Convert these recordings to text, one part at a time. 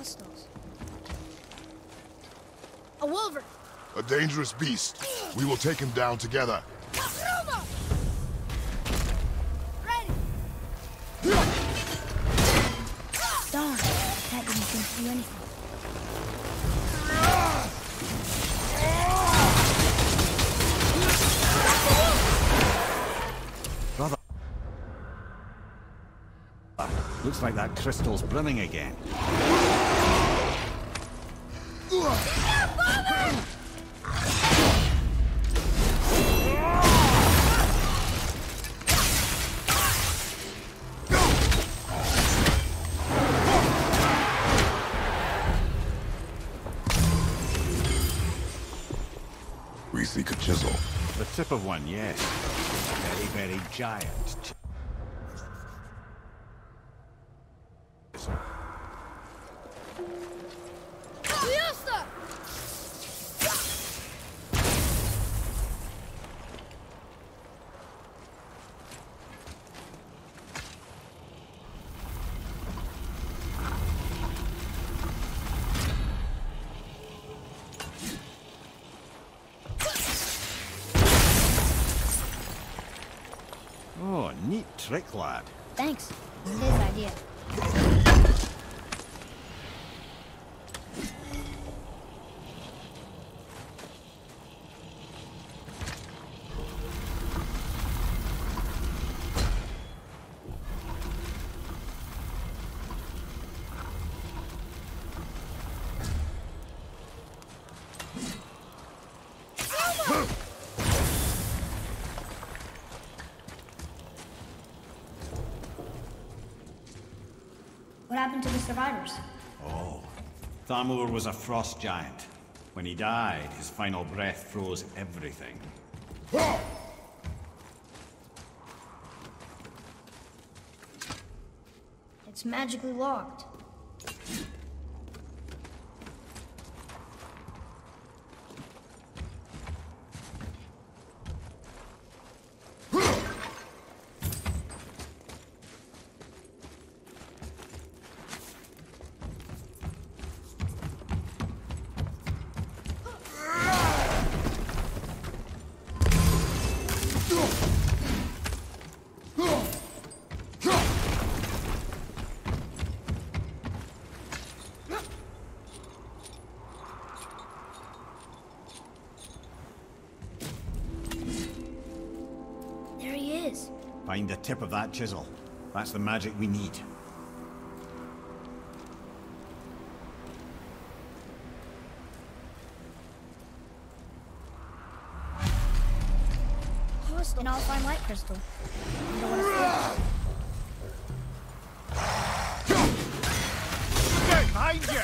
hostiles. A wolverine! A dangerous beast. We will take him down together. Roma! Ready! Darn, that didn't seem to do anything. Brother. Looks like that crystal's brimming again. We seek a chisel. The tip of one, yes. Very, very giant. Fiesta! Oh, neat trick, lad. Thanks. It's his idea. What happened to the survivors? Oh. Thamur was a frost giant. When he died, his final breath froze everything. It's magically locked. There he is. Find the tip of that chisel. That's the magic we need. And I'll find light crystal. You don't want to see Get behind you!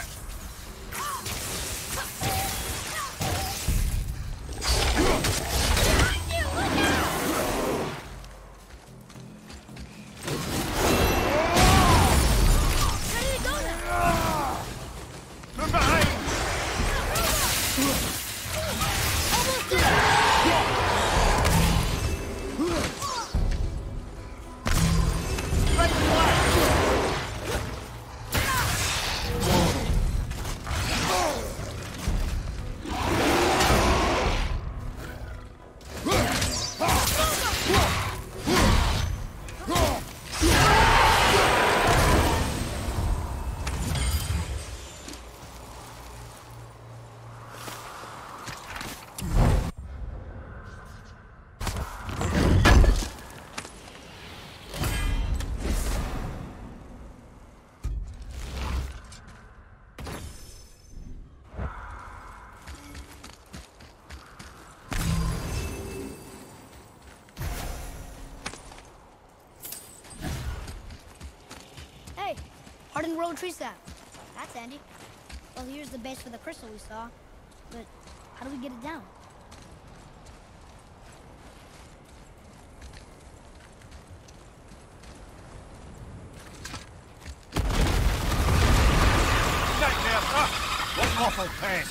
Hardened road tree sap. That's handy. Well, here's the base for the crystal we saw. But how do we get it down? Nightmare! What awful pest!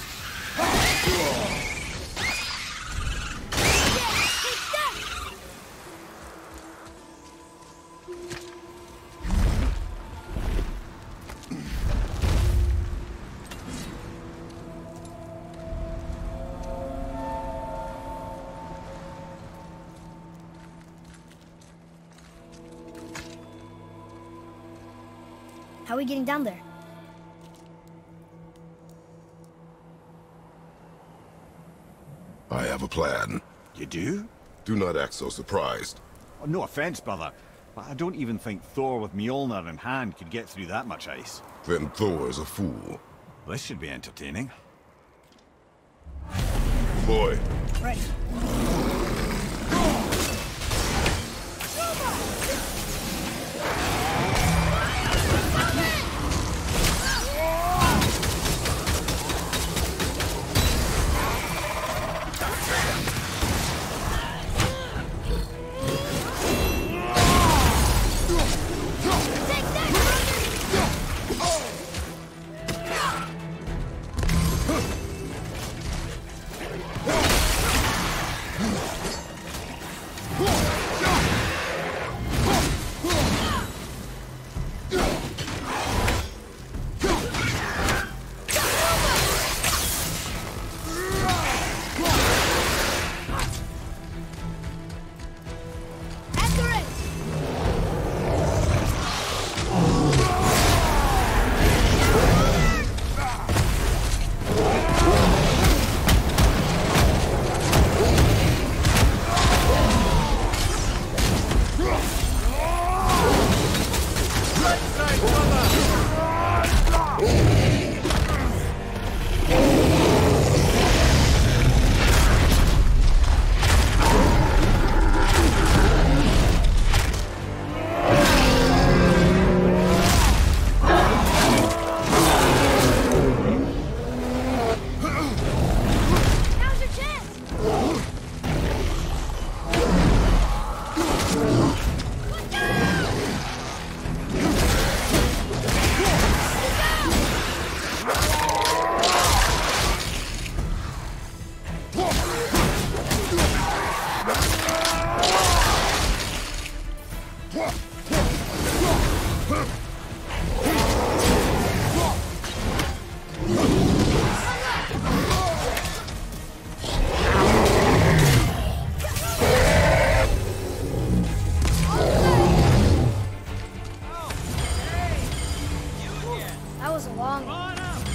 How are we getting down there? I have a plan. You do? Do not act so surprised. Oh, no offense, brother, but I don't even think Thor with Mjolnir in hand could get through that much ice. Then Thor is a fool. This should be entertaining. Boy, Right. That was a long one.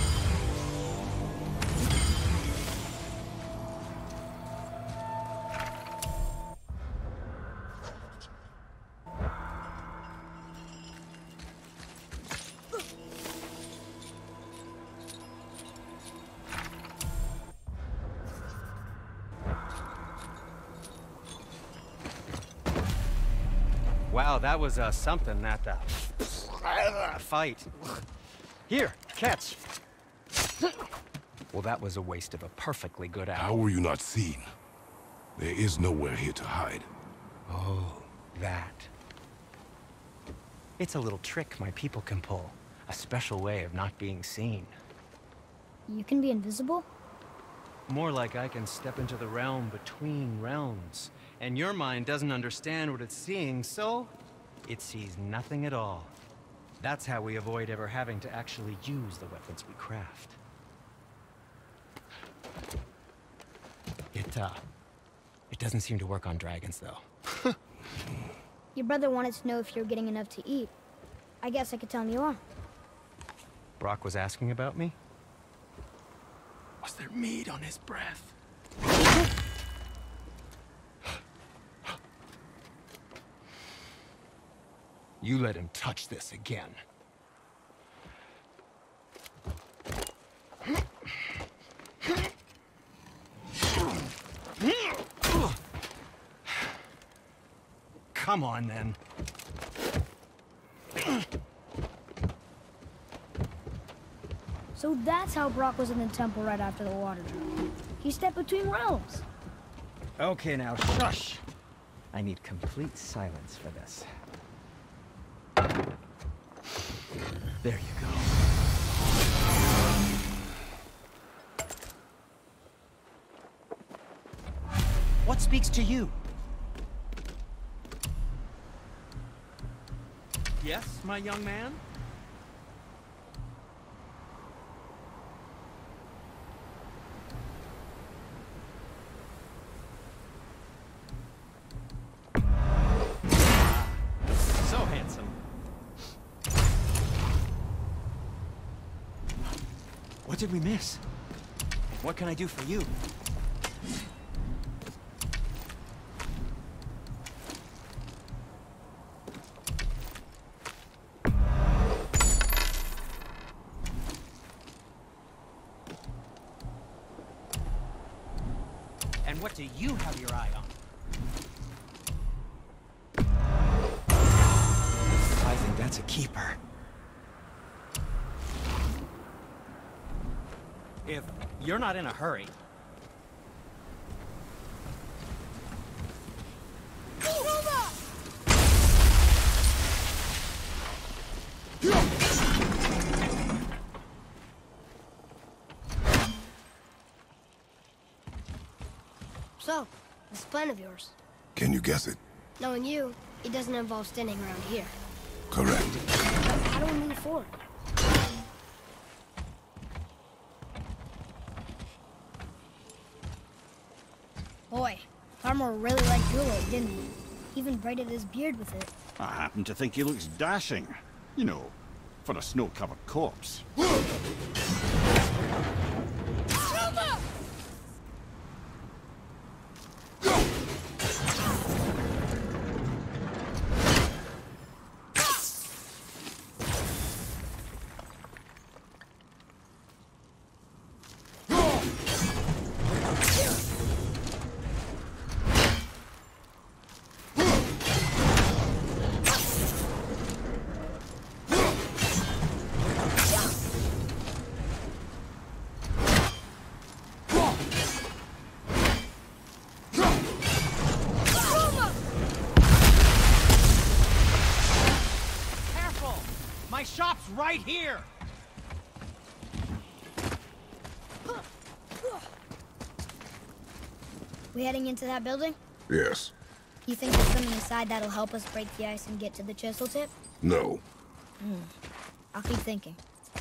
Wow, that was something, that fight. Here, catch. Well, that was a waste of a perfectly good hour. how were you not seen? There is nowhere here to hide. Oh, that. It's a little trick my people can pull. A special way of not being seen. You can be invisible? More like I can step into the realm between realms. And your mind doesn't understand what it's seeing, so it sees nothing at all. That's how we avoid ever having to actually use the weapons we craft. It doesn't seem to work on dragons, though. Your brother wanted to know if you're getting enough to eat. I guess I could tell him you are. Brock was asking about me? Was there meat on his breath? You let him touch this again. Come on, then. So that's how Brock was in the temple right after the water drop. He stepped between realms. Okay, now, shush. I need complete silence for this. There you go. What speaks to you? Yes, my young man? So handsome. What did we miss? What can I do for you? And what do you have your eye on? I think that's a keeper. If you're not in a hurry. So, this plan of yours. Can you guess it? Knowing you, it doesn't involve standing around here. Correct. How do we move forward? Boy, Farmer really liked Gulo, didn't he? Even braided his beard with it. I happen to think he looks dashing. You know, for a snow-covered corpse. My shop's right here! We heading into that building? Yes. You think there's something inside that'll help us break the ice and get to the chisel tip? No. I'll keep thinking.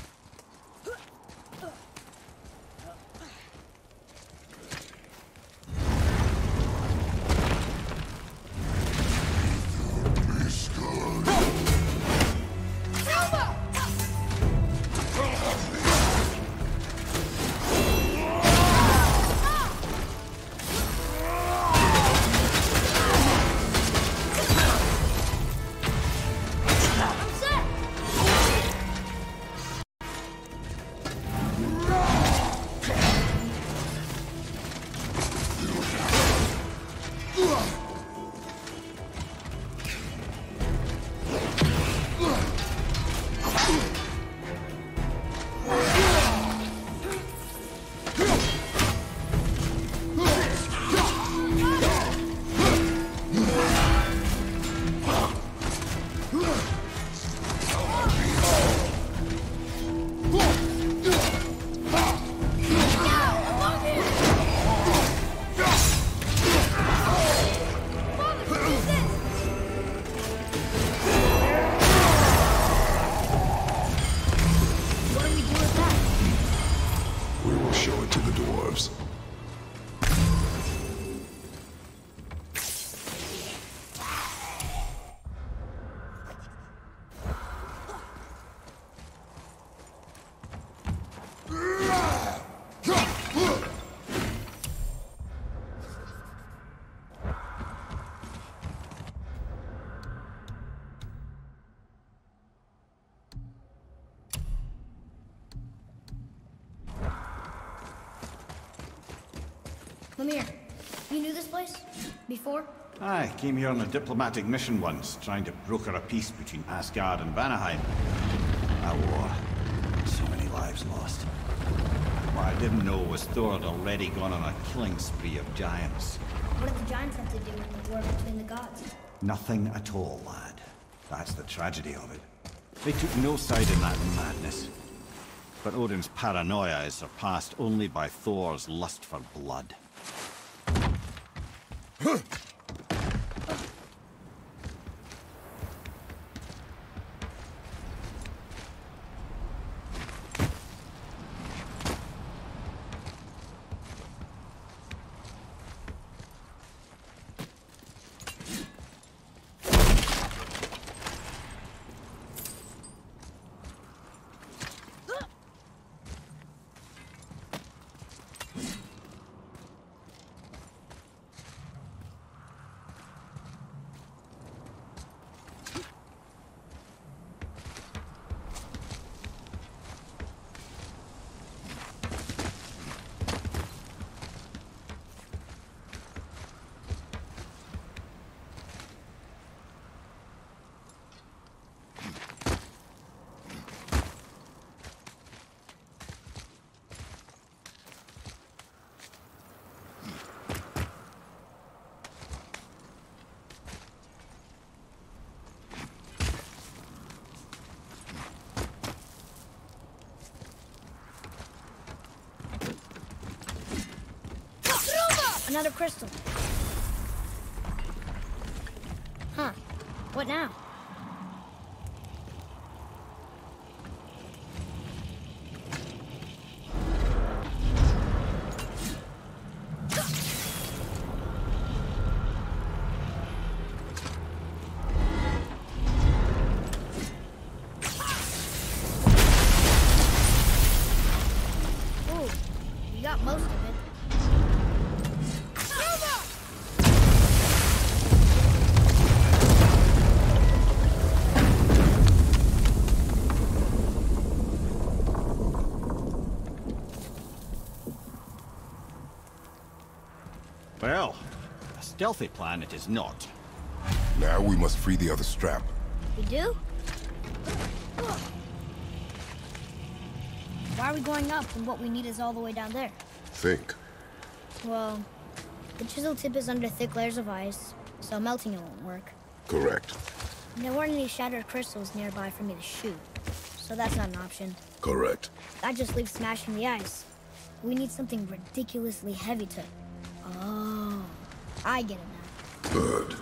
Mimir, you knew this place? Before? I came here on a diplomatic mission once, trying to broker a peace between Asgard and Vanaheim. A war. So many lives lost. What I didn't know was Thor had already gone on a killing spree of giants. What did the giants have to do with the war between the gods? Nothing at all, lad. That's the tragedy of it. They took no side in that madness. But Odin's paranoia is surpassed only by Thor's lust for blood. Another crystal. Huh. What now? Ooh, you got most of it. Well, a stealthy plan it is not. Now we must free the other strap. We do? Why are we going up when what we need is all the way down there? Think. Well, the chisel tip is under thick layers of ice, so melting it won't work. Correct. And there weren't any shattered crystals nearby for me to shoot, so that's not an option. Correct. That just leaves smashing the ice. We need something ridiculously heavy to... Oh, I get it now. Good.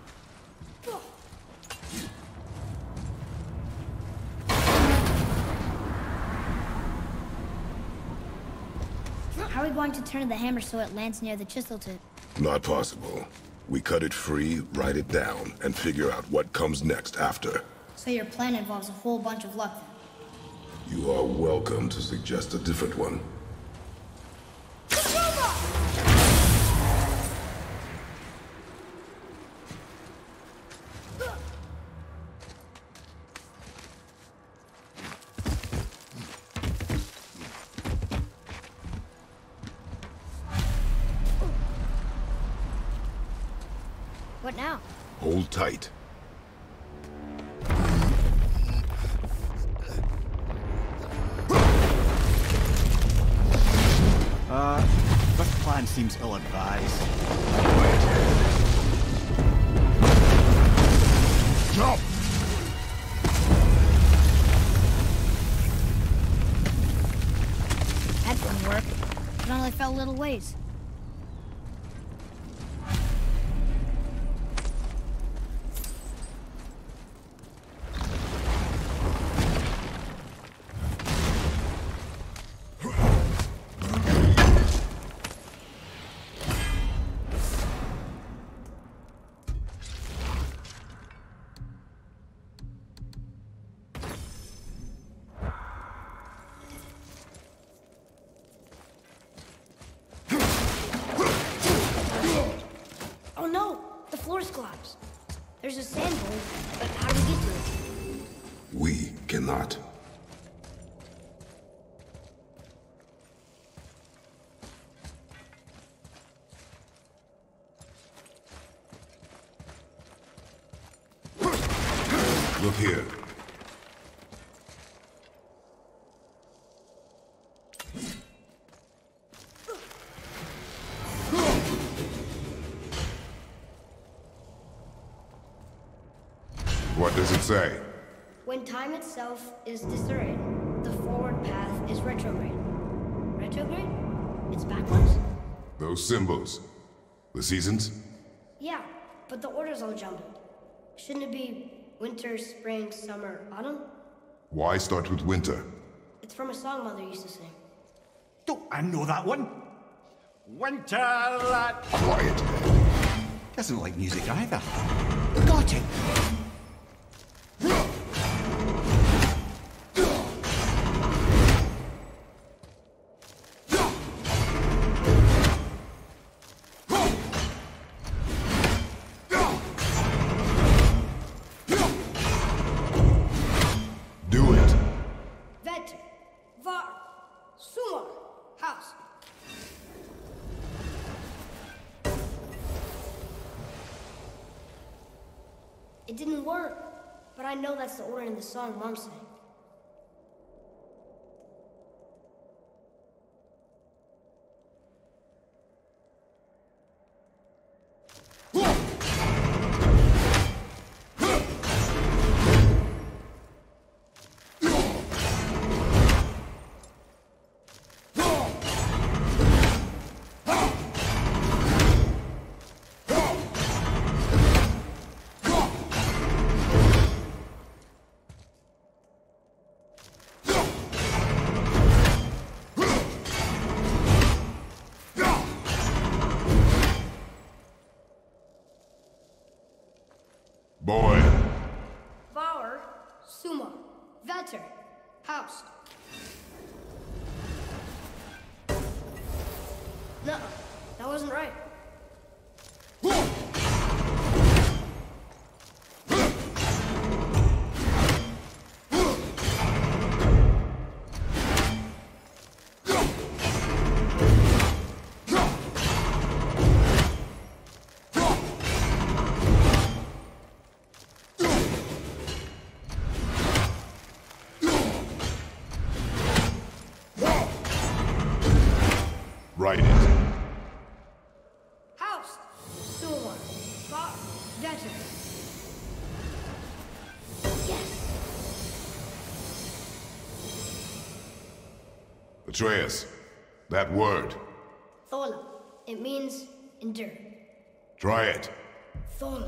How are we going to turn the hammer so it lands near the chisel tip? Not possible. We cut it free, write it down, and figure out what comes next after. So your plan involves a whole bunch of luck then? You are welcome to suggest a different one. What now? Hold tight. This plan seems ill-advised. Jump! That didn't work. It only fell a little ways. Oh no! The floor's collapsed. There's a sand hole, but how do we get to it? We cannot. Look here. What does it say? When time itself is disarrayed, the forward path is retrograde. Retrograde? It's backwards? Those symbols. The seasons? Yeah, but the order's all jumbled. Shouldn't it be winter, spring, summer, autumn? Why start with winter? It's from a song Mother used to sing. Don't I know that one? Winterland! Quiet. Doesn't like music either. Got it! Do it. Vet, var, sumar, house. It didn't work, but I know that's the order in the song Mom sang. No, that wasn't right. Write it. House, Silver, Bar, Denton. Yes. Atreus, that word. Thola. It means endure. Try it. Thola.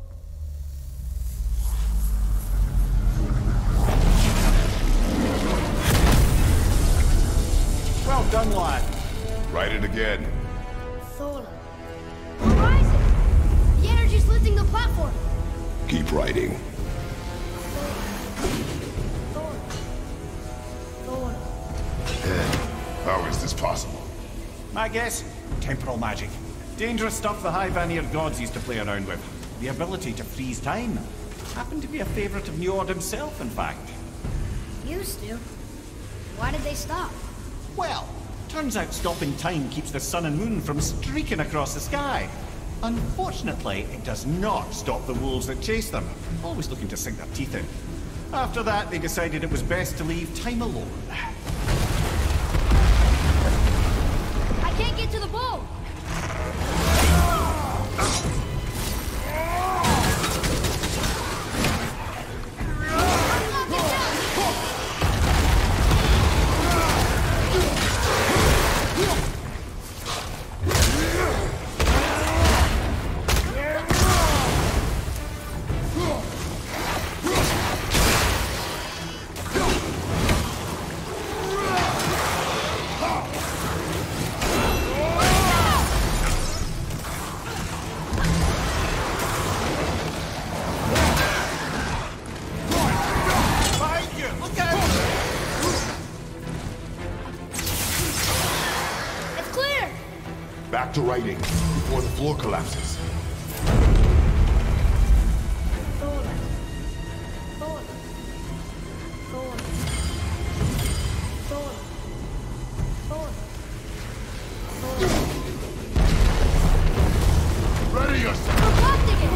Well done, lad. Write it again. Thola. We're rising! The energy's lifting the platform! Keep writing. Thola. Thola. How is this possible? My guess? Temporal magic. Dangerous stuff the High Vanir gods used to play around with. The ability to freeze time. Happened to be a favorite of Njord himself, in fact. Used to. Why did they stop? Well, turns out stopping time keeps the sun and moon from streaking across the sky. Unfortunately, it does not stop the wolves that chase them, always looking to sink their teeth in. After that, they decided it was best to leave time alone. I can't get to the boat! Back to writing, before the floor collapses. Thola. Thola. Thola. Thola. Thola. Thola. Ready yourself! We're busting it!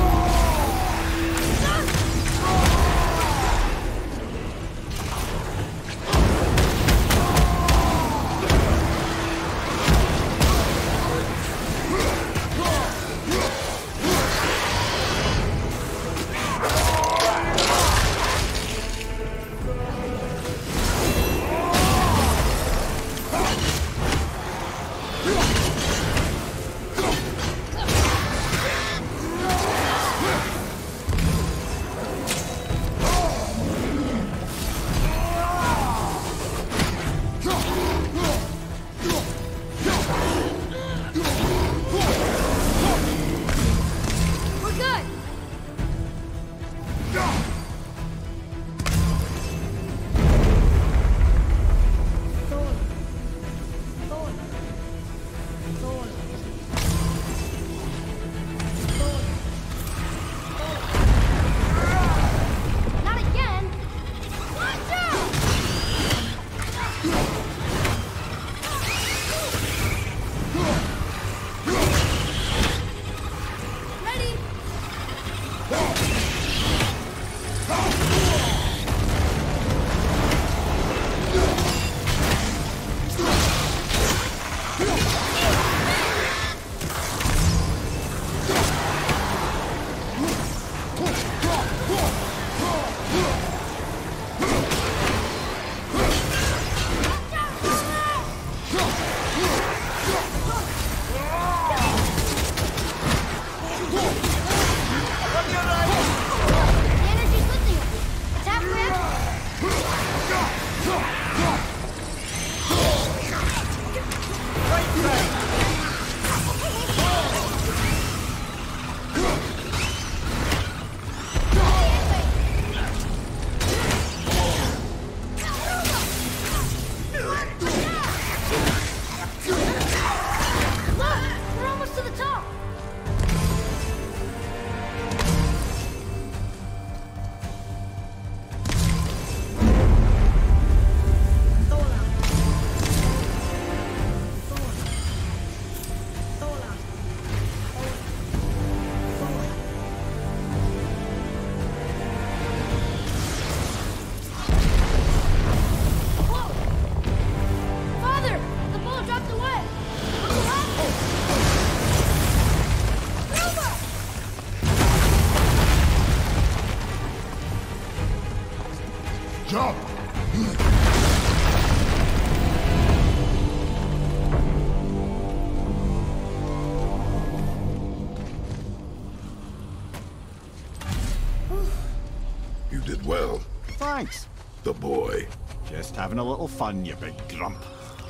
thanks. The boy. Just having a little fun, you big grump.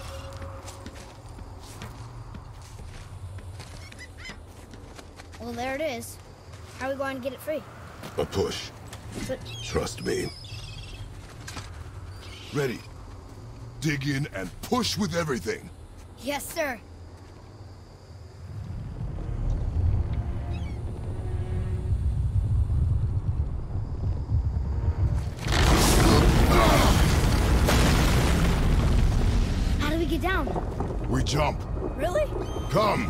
Well, there it is. How are we going to get it free? A push. But Trust me. Ready. Dig in and push with everything. yes, sir. How do we get down? We jump. Really? Come.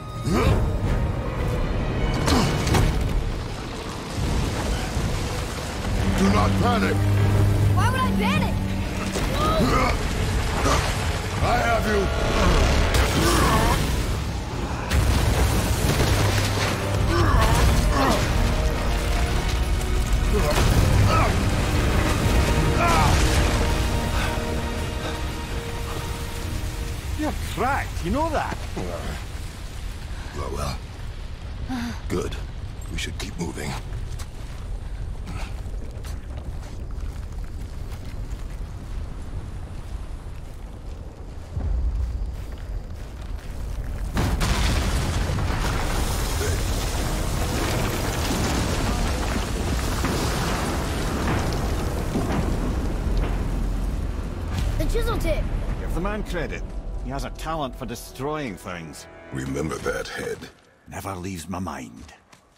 Do not panic. Why would I panic? I have you. You're cracked, you know that? Well. Good. We should keep moving. The chisel tip. Give the man credit. He has a talent for destroying things. Remember that, Head. Never leaves my mind.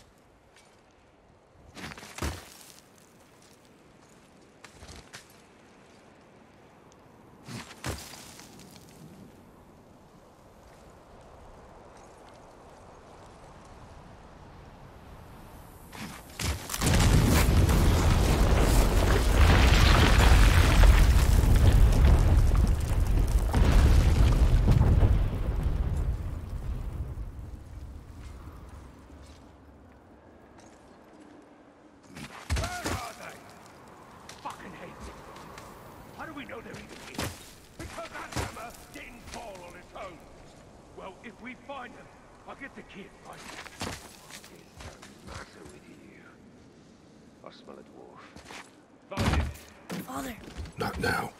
Fucking hate it. How do we know they're even here? Because that hammer didn't fall on its own. Well, if we find them, I'll get the kid, right? What is the matter with you? I smell a dwarf. Find it. Father. Not now.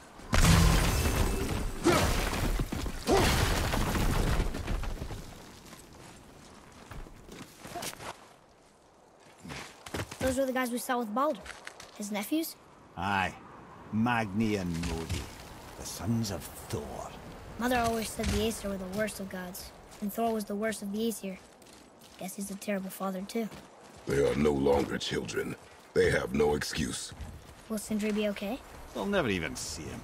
Those were the guys we saw with Baldur. His nephews? Aye. Magni and Modi. The sons of Thor. Mother always said the Aesir were the worst of gods, and Thor was the worst of the Aesir. Guess he's a terrible father, too. They are no longer children. They have no excuse. Will Sindri be okay? They'll never even see him.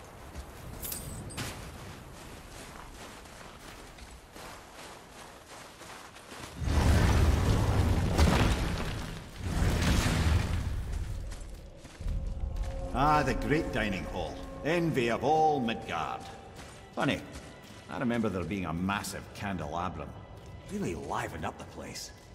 Ah, the great dining hall. Envy of all Midgard. Funny, I remember there being a massive candelabrum. Really livened up the place.